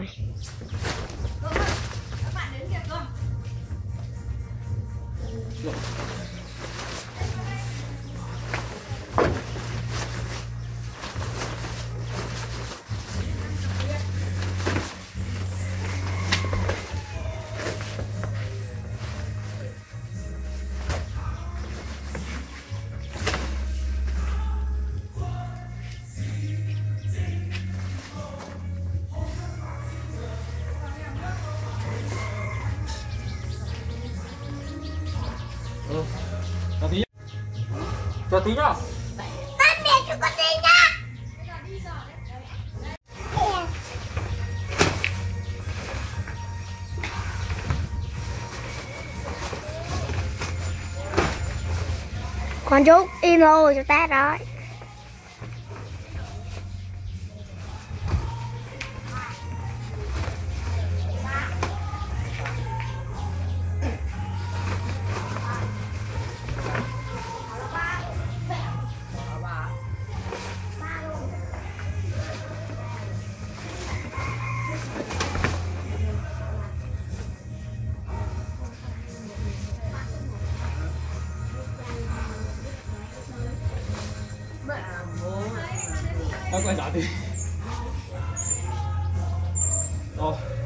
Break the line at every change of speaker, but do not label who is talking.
rồi.
Các bạn đến kìa Cơm.
Cho tí nhá.
Con mẹ cho con đi nha. Con chút im rồi cho ta rồi.
Quay giả đi. Rồi.